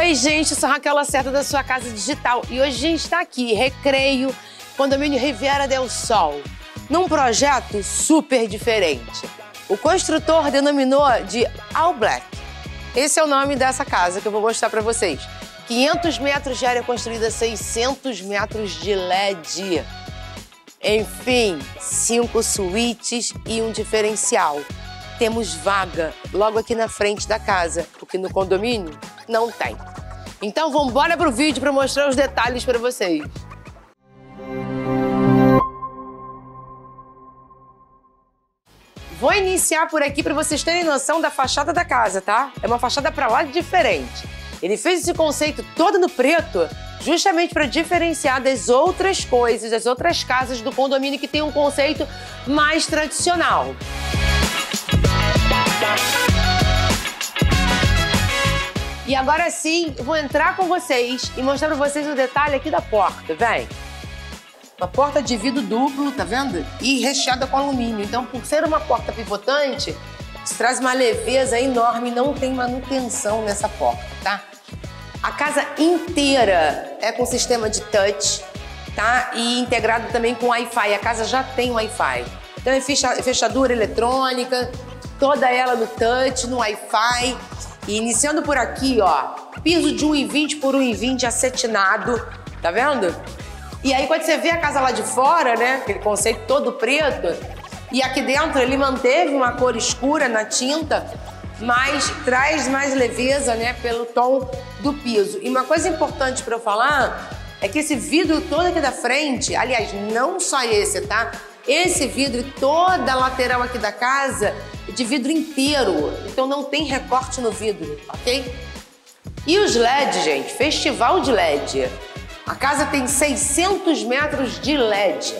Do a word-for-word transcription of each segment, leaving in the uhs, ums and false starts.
Oi, gente, eu sou Raquel Lacerda da Sua Casa Digital e hoje a gente está aqui, Recreio, condomínio Riviera del Sol, num projeto super diferente. O construtor denominou de All Black. Esse é o nome dessa casa que eu vou mostrar para vocês. quinhentos metros de área construída, seiscentos metros de L E D. Enfim, cinco suítes e um diferencial. Temos vaga logo aqui na frente da casa, porque no condomínio não tem. Então vamos embora pro vídeo para mostrar os detalhes para vocês. Vou iniciar por aqui para vocês terem noção da fachada da casa, tá? É uma fachada para lá diferente. Ele fez esse conceito todo no preto justamente para diferenciar das outras coisas, das outras casas do condomínio que tem um conceito mais tradicional. E agora sim, eu vou entrar com vocês e mostrar para vocês o detalhe aqui da porta, vem. Uma porta de vidro duplo, tá vendo? E recheada com alumínio. Então, por ser uma porta pivotante, isso traz uma leveza enorme, não tem manutenção nessa porta, tá? A casa inteira é com sistema de touch, tá? E integrado também com Wi-Fi. A casa já tem Wi-Fi. Então é fechadura eletrônica, toda ela no touch, no Wi-Fi. E iniciando por aqui, ó, piso de um e vinte por um e vinte acetinado, tá vendo? E aí quando você vê a casa lá de fora, né, aquele conceito todo preto, e aqui dentro ele manteve uma cor escura na tinta, mas traz mais leveza, né, pelo tom do piso. E uma coisa importante para eu falar é que esse vidro todo aqui da frente, aliás, não só esse, tá? Esse vidro e toda a lateral aqui da casa é de vidro inteiro, então não tem recorte no vidro, ok? E os L E D, gente, festival de L E D. A casa tem seiscentos metros de L E D.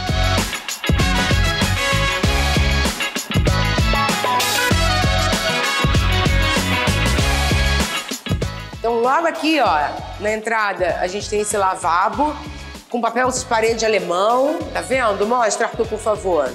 Então logo aqui, ó, na entrada a gente tem esse lavabo com papel de parede alemão, tá vendo? Mostra, Arthur, por favor.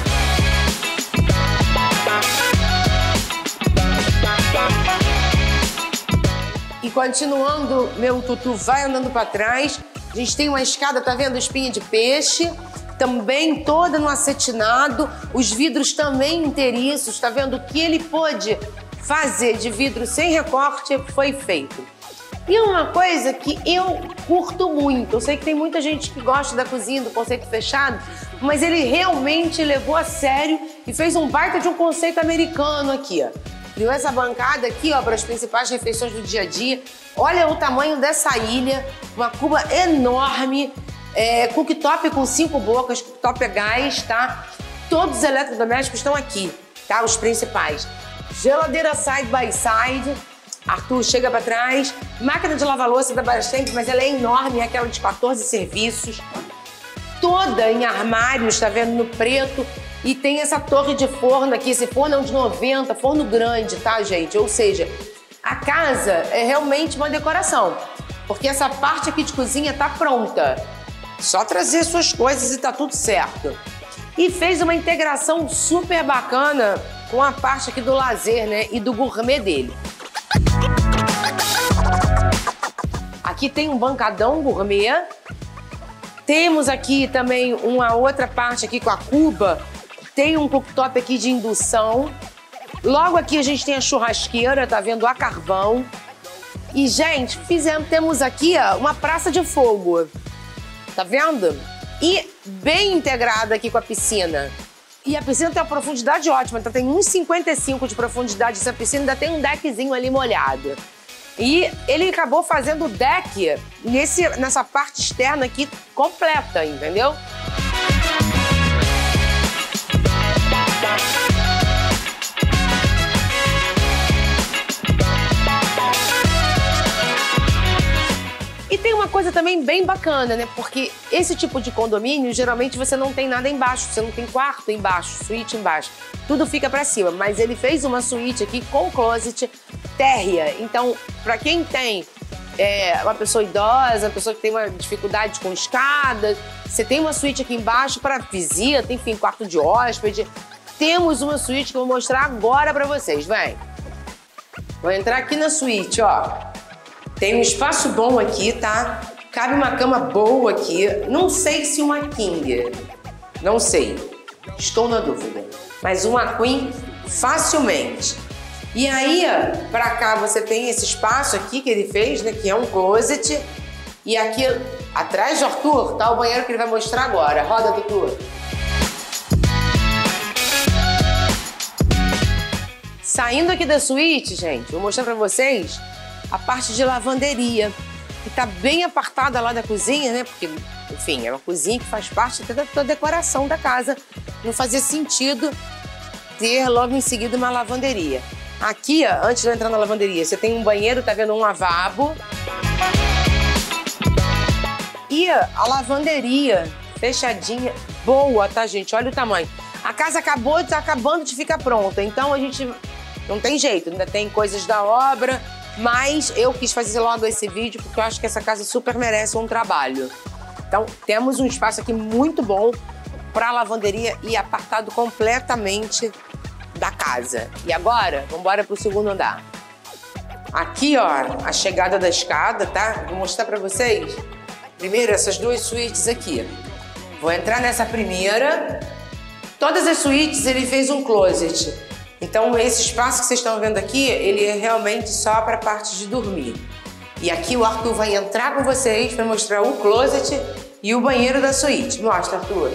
E continuando, meu tutu vai andando para trás, a gente tem uma escada, tá vendo? Espinha de peixe, também toda no acetinado, os vidros também inteiriços, tá vendo? O que ele pôde fazer de vidro sem recorte foi feito. E uma coisa que eu curto muito, eu sei que tem muita gente que gosta da cozinha, do conceito fechado, mas ele realmente levou a sério e fez um baita de um conceito americano aqui, ó. Criou essa bancada aqui, ó, para as principais refeições do dia a dia. Olha o tamanho dessa ilha, uma cuba enorme, é, cooktop com cinco bocas, cooktop a gás, tá? Todos os eletrodomésticos estão aqui, tá? Os principais. Geladeira side by side. Arthur, chega para trás. Máquina de lavar louça da Brastemp, mas ela é enorme, é aquela de quatorze serviços. Toda em armários, tá vendo? No preto. E tem essa torre de forno aqui. Esse forno é um de noventa, forno grande, tá, gente? Ou seja, a casa é realmente uma decoração. Porque essa parte aqui de cozinha tá pronta. Só trazer suas coisas e tá tudo certo. E fez uma integração super bacana com a parte aqui do lazer, né? E do gourmet dele. Aqui tem um bancadão gourmet. Temos aqui também uma outra parte aqui com a cuba. Tem um cooktop aqui de indução. Logo aqui a gente tem a churrasqueira, tá vendo? A carvão. E, gente, fizemos, temos aqui ó, uma praça de fogo. Tá vendo? E bem integrada aqui com a piscina. E a piscina tem uma profundidade ótima, então tem um e cinquenta e cinco de profundidade essa piscina, ainda tem um deckzinho ali molhado. E ele acabou fazendo o deck nesse, nessa parte externa aqui completa, entendeu? E tem uma coisa também bem bacana, né? Porque esse tipo de condomínio, geralmente você não tem nada embaixo, você não tem quarto embaixo, suíte embaixo. Tudo fica pra cima, mas ele fez uma suíte aqui com closet térrea. Então, pra quem tem é, uma pessoa idosa, uma pessoa que tem uma dificuldade com escada, você tem uma suíte aqui embaixo para visita, enfim, quarto de hóspede. Temos uma suíte que eu vou mostrar agora pra vocês, vem. Vou entrar aqui na suíte, ó. Tem um espaço bom aqui, tá? Cabe uma cama boa aqui. Não sei se uma king. Não sei. Estou na dúvida. Mas uma queen facilmente. E aí, pra cá você tem esse espaço aqui que ele fez, né? Que é um closet. E aqui, atrás do Arthur, tá o banheiro que ele vai mostrar agora. Roda, Arthur. Saindo aqui da suíte, gente, vou mostrar pra vocês a parte de lavanderia, que tá bem apartada lá da cozinha, né? Porque, enfim, é uma cozinha que faz parte da, da decoração da casa. Não fazia sentido ter logo em seguida uma lavanderia. Aqui, ó, antes de eu entrar na lavanderia, você tem um banheiro, tá vendo? Um lavabo. E a lavanderia fechadinha, boa, tá, gente? Olha o tamanho. A casa acabou, tá acabando de ficar pronta, então a gente não tem jeito, ainda tem coisas da obra, mas eu quis fazer logo esse vídeo porque eu acho que essa casa super merece um trabalho. Então, temos um espaço aqui muito bom para lavanderia e apartado completamente da casa. E agora, vamos embora pro segundo andar. Aqui, ó, a chegada da escada, tá? Vou mostrar para vocês. Primeiro, essas duas suítes aqui. Vou entrar nessa primeira. Todas as suítes ele fez um closet. Então, esse espaço que vocês estão vendo aqui, ele é realmente só para a parte de dormir. E aqui o Arthur vai entrar com vocês para mostrar o closet e o banheiro da suíte. Mostra, Arthur.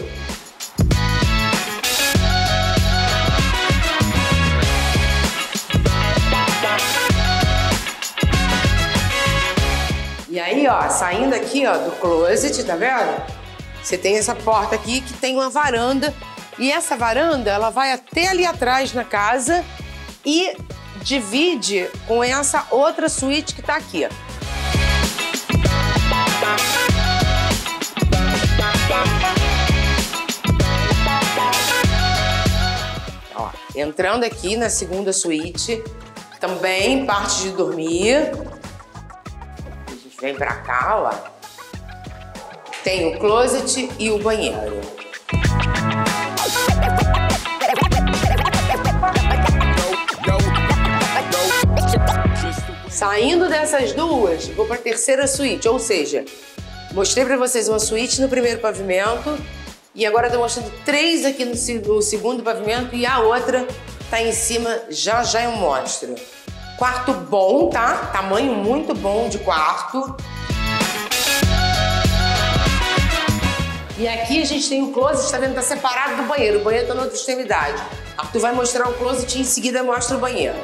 E aí, ó, saindo aqui, ó, do closet, tá vendo? Você tem essa porta aqui que tem uma varanda. E essa varanda, ela vai até ali atrás na casa e divide com essa outra suíte que tá aqui. Ó, entrando aqui na segunda suíte, também parte de dormir. A gente vem pra cá, ó. Tem o closet e o banheiro. Saindo dessas duas, vou para a terceira suíte, ou seja, mostrei para vocês uma suíte no primeiro pavimento e agora estou mostrando três aqui no, no segundo pavimento e a outra tá em cima, já já eu mostro. Quarto bom, tá? Tamanho muito bom de quarto. E aqui a gente tem o closet, tá vendo? Tá separado do banheiro, o banheiro tá na outra extremidade. Arthur vai mostrar o closet e em seguida mostra o banheiro.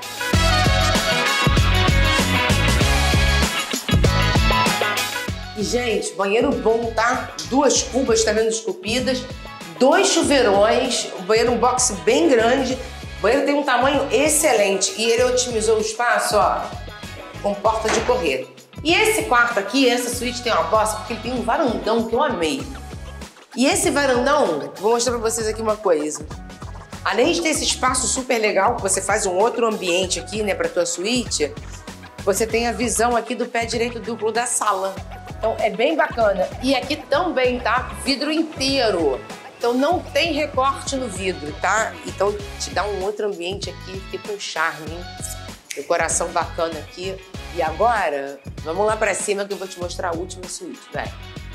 E, gente, banheiro bom, tá? Duas cubas, tá vendo, esculpidas. Dois chuveirões, o banheiro um box bem grande. O banheiro tem um tamanho excelente e ele otimizou o espaço, ó, com porta de correr. E esse quarto aqui, essa suíte tem uma bossa porque ele tem um varandão que eu amei. E esse varandão, vou mostrar pra vocês aqui uma coisa. Além de ter esse espaço super legal, que você faz um outro ambiente aqui, né, pra tua suíte, você tem a visão aqui do pé direito duplo da sala. Então é bem bacana. E aqui também, tá? Vidro inteiro. Então não tem recorte no vidro, tá? Então te dá um outro ambiente aqui, fica um charme, hein? Decoração bacana aqui. E agora, vamos lá pra cima que eu vou te mostrar a última suíte, vai.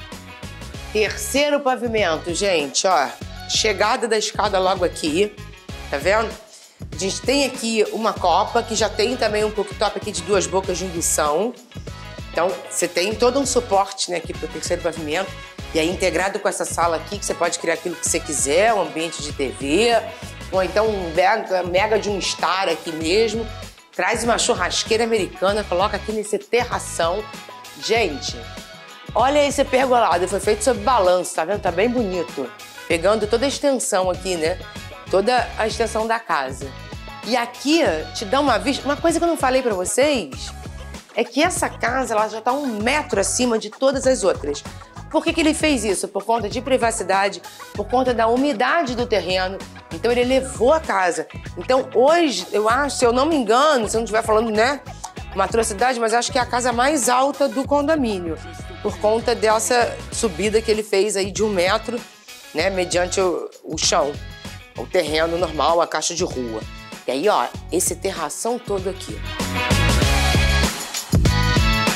Terceiro pavimento, gente, ó. Chegada da escada logo aqui, tá vendo? A gente tem aqui uma copa que já tem também um cooktop aqui de duas bocas de indução. Então, você tem todo um suporte, né, aqui pro terceiro pavimento. E aí, integrado com essa sala aqui, que você pode criar aquilo que você quiser, um ambiente de T V, ou então um mega, mega de um estar aqui mesmo. Traz uma churrasqueira americana, coloca aqui nesse terração. Gente, olha esse pergolado, foi feito sob balanço, tá vendo? Tá bem bonito. Pegando toda a extensão aqui, né? Toda a extensão da casa. E aqui te dá uma vista. Uma coisa que eu não falei pra vocês é que essa casa ela já tá um metro acima de todas as outras. Por que que ele fez isso? Por conta de privacidade, por conta da umidade do terreno. Então ele elevou a casa. Então hoje, eu acho, se eu não me engano, se eu não estiver falando, né, uma atrocidade, mas acho que é a casa mais alta do condomínio. Por conta dessa subida que ele fez aí de um metro, né, mediante o, o chão. O terreno normal, a caixa de rua. E aí, ó, esse terração todo aqui.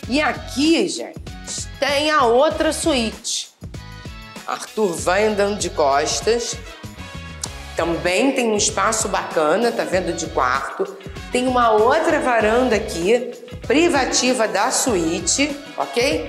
E aqui, gente, tem a outra suíte. Arthur vai andando de costas. Também tem um espaço bacana, tá vendo, de quarto. Tem uma outra varanda aqui, privativa da suíte, ok?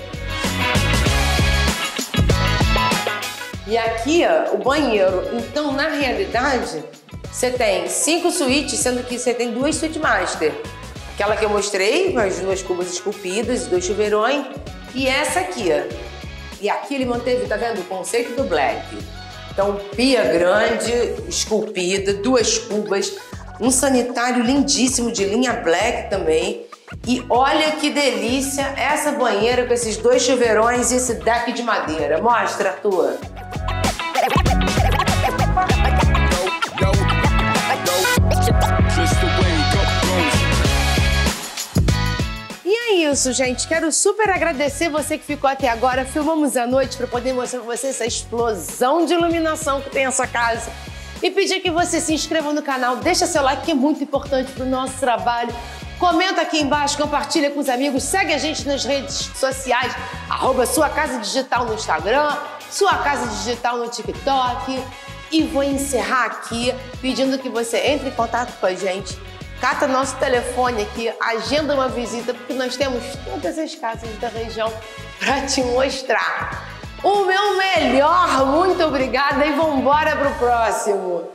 E aqui, ó, o banheiro. Então, na realidade, você tem cinco suítes, sendo que você tem duas suítes master. Aquela que eu mostrei, com as duas cubas esculpidas, dois chuveirões. E essa aqui, ó. E aqui ele manteve, tá vendo, o conceito do black. Então, pia grande, esculpida, duas cubas, um sanitário lindíssimo de linha black também. E olha que delícia essa banheira com esses dois chuveirões e esse deck de madeira. Mostra, Arthur. E é isso, gente. Quero super agradecer você que ficou até agora. Filmamos à noite para poder mostrar para você essa explosão de iluminação que tem essa casa. E pedir que você se inscreva no canal, deixa seu like que é muito importante para o nosso trabalho. Comenta aqui embaixo, compartilha com os amigos, segue a gente nas redes sociais, arroba Sua Casa Digital no Instagram, Sua Casa Digital no TikTok. E vou encerrar aqui pedindo que você entre em contato com a gente, cata nosso telefone aqui, agenda uma visita, porque nós temos todas as casas da região para te mostrar. O meu melhor, muito obrigada e vamos embora pro próximo.